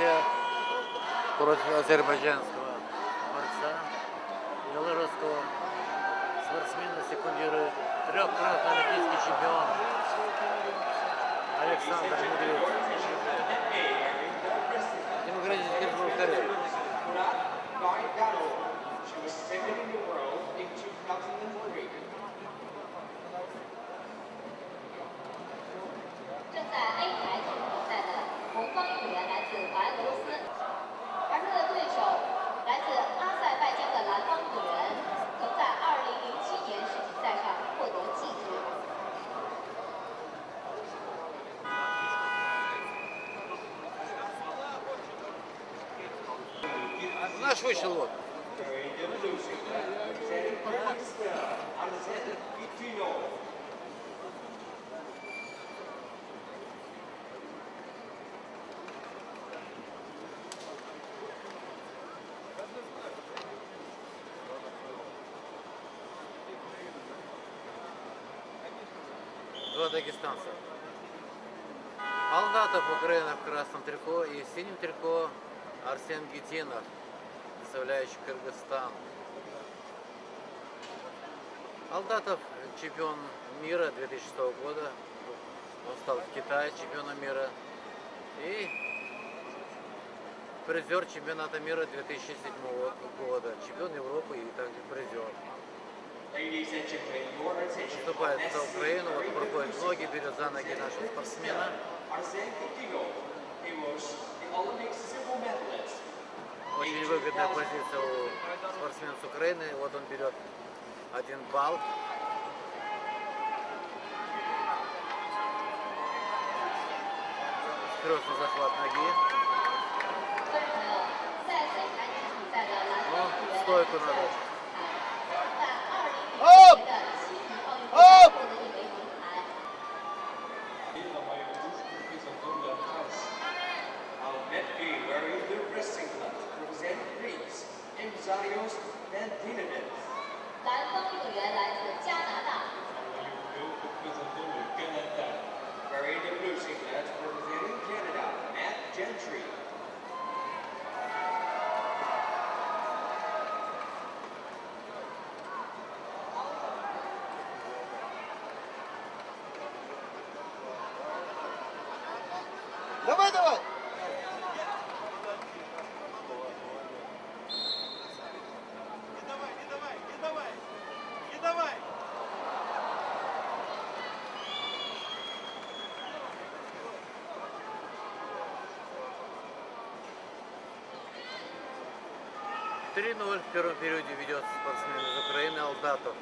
Белоруссия против азербайджанского борца, белорусского спортсмена секундирует трехкратный олимпийский чемпион Александр Медведев. Демократическая Республика Корея. 正在 A 台进行比赛的红方运动员来自白俄罗斯，而他的对手来自阿塞拜疆的蓝方运动员，曾在2007年世锦赛上获得季军。 Наш вышел вот. Два дагестанца. Алдатов, Украина в красном трико, и в синем трико Арсен Гитинов, представляющий Кыргызстан. Алдатов чемпион мира 2006 года, он стал в Китае чемпионом мира, и призер чемпионата мира 2007 года, чемпион Европы и также призер. Выступает за Украину, вот проходит ноги, берет за ноги нашего спортсмена. Очень выгодная позиция у спортсмена с Украины. Вот он берет 1 балл. Скрестный захват ноги. Ну, стойку надо. Оп! Оп! 蓝方运动员来自加拿大。 Давай, давай! Не давай! 3-0 в первом периоде ведет спортсмен из Украины Алдатов.